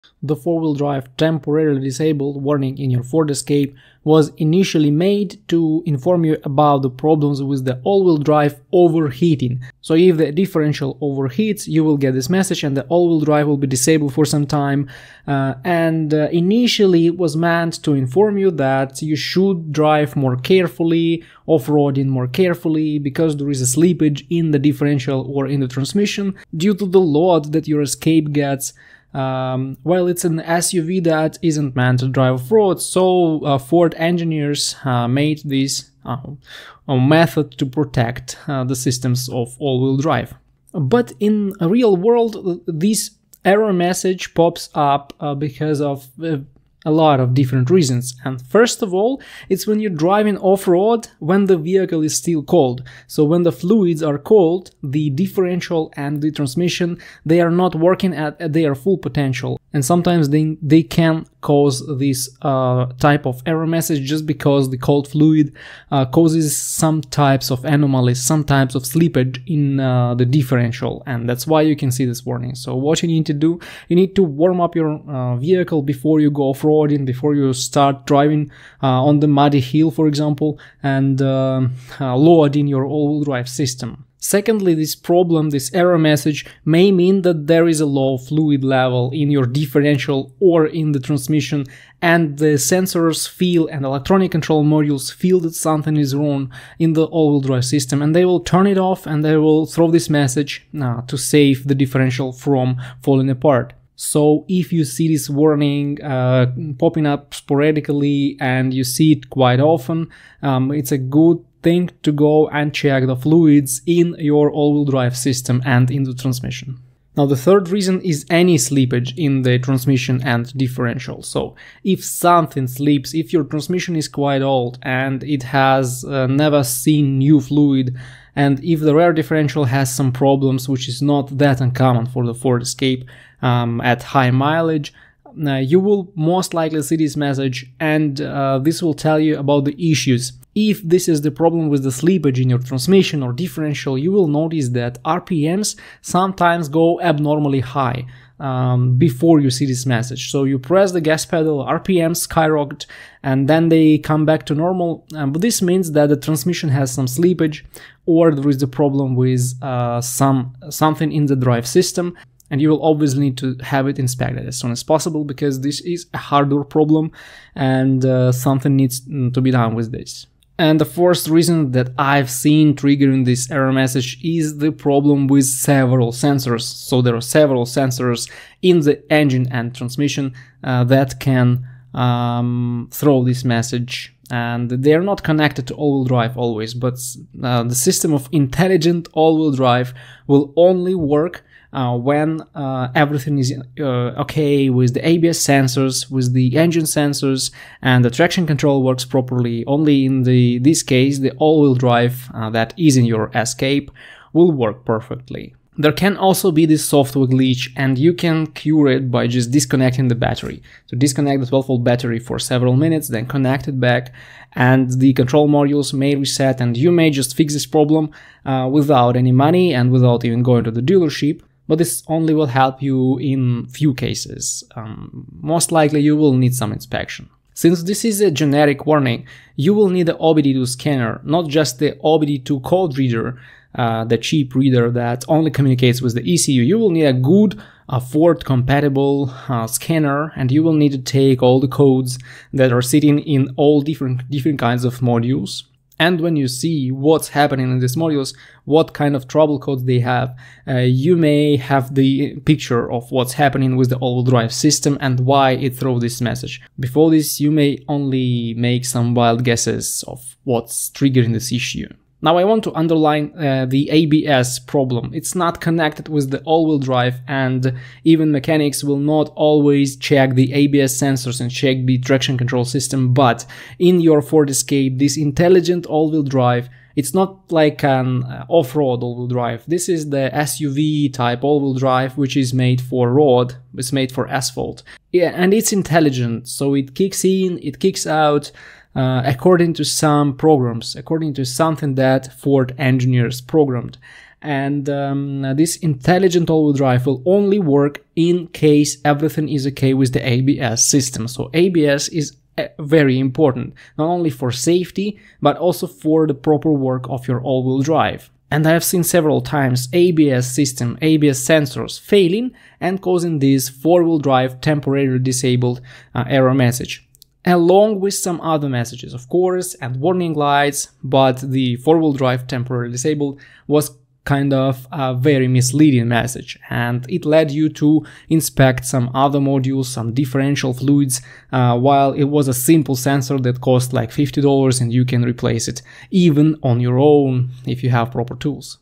The four-wheel drive temporarily disabled warning in your Ford Escape was initially made to inform you about the problems with the all-wheel drive overheating. So if the differential overheats, you will get this message and the all-wheel drive will be disabled for some time. Initially it was meant to inform you that you should drive more carefully, off-roading more carefully, because there is a slippage in the differential or in the transmission due to the load that your Escape gets. Well, it's an SUV that isn't meant to drive off-road, so Ford engineers made this a method to protect the systems of all-wheel drive. But in a real world, this error message pops up because of a lot of different reasons. And first of all, it's when you're driving off-road when the vehicle is still cold. So when the fluids are cold, the differential and the transmission, they are not working at their full potential. And sometimes they can cause this type of error message just because the cold fluid causes some types of anomalies, some types of slippage in the differential, and that's why you can see this warning. So what you need to do, you need to warm up your vehicle before you go off-roading, before you start driving on the muddy hill, for example, and load in your all-wheel drive system. Secondly, this problem, this error message, may mean that there is a low fluid level in your differential or in the transmission, and the sensors feel and electronic control modules feel that something is wrong in the all-wheel drive system, and they will turn it off and they will throw this message to save the differential from falling apart. So if you see this warning popping up sporadically and you see it quite often, it's a good thing to go and check the fluids in your all-wheel drive system and in the transmission. Now the third reason is any slippage in the transmission and differential. So if something slips, if your transmission is quite old and it has never seen new fluid, and if the rear differential has some problems, which is not that uncommon for the Ford Escape at high mileage, you will most likely see this message, and this will tell you about the issues. If this is the problem with the slippage in your transmission or differential, you will notice that RPMs sometimes go abnormally high before you see this message. So you press the gas pedal, RPMs skyrocket, and then they come back to normal. But this means that the transmission has some slippage, or there is a problem with something in the drive system. And you will obviously need to have it inspected as soon as possible, because this is a hardware problem and something needs to be done with this. And the fourth reason that I've seen triggering this error message is the problem with several sensors. So there are several sensors in the engine and transmission that can throw this message. And they are not connected to all-wheel drive always, but the system of intelligent all-wheel drive will only work when everything is okay with the ABS sensors, with the engine sensors, and the traction control works properly. Only in this case, the all-wheel drive that is in your Escape will work perfectly. There can also be this software glitch, and you can cure it by just disconnecting the battery. So disconnect the 12-volt battery for several minutes, then connect it back, and the control modules may reset, and you may just fix this problem without any money and without even going to the dealership. But this only will help you in few cases. Most likely you will need some inspection. Since this is a generic warning, you will need the OBD2 scanner, not just the OBD2 code reader, the cheap reader that only communicates with the ECU. You will need a good Ford compatible scanner, and you will need to take all the codes that are sitting in all different kinds of modules. And when you see what's happening in these modules, what kind of trouble codes they have, you may have the picture of what's happening with the all-wheel drive system and why it throws this message. Before this, you may only make some wild guesses of what's triggering this issue. Now I want to underline the ABS problem. It's not connected with the all-wheel drive, and even mechanics will not always check the ABS sensors and check the traction control system, but in your Ford Escape, this intelligent all-wheel drive, it's not like an off-road all-wheel drive. This is the SUV type all-wheel drive, which is made for road, it's made for asphalt. Yeah, and it's intelligent, so it kicks in, it kicks out, according to some programs, according to something that Ford engineers programmed. and this intelligent all-wheel drive will only work in case everything is okay with the ABS system. So ABS is very important, not only for safety, but also for the proper work of your all-wheel drive. And I have seen several times ABS system, ABS sensors failing and causing this four-wheel drive temporarily disabled error message, along with some other messages, of course, and warning lights, but the four-wheel drive temporarily disabled was kind of a very misleading message, and it led you to inspect some other modules, some differential fluids, while it was a simple sensor that cost like $50 and you can replace it even on your own if you have proper tools.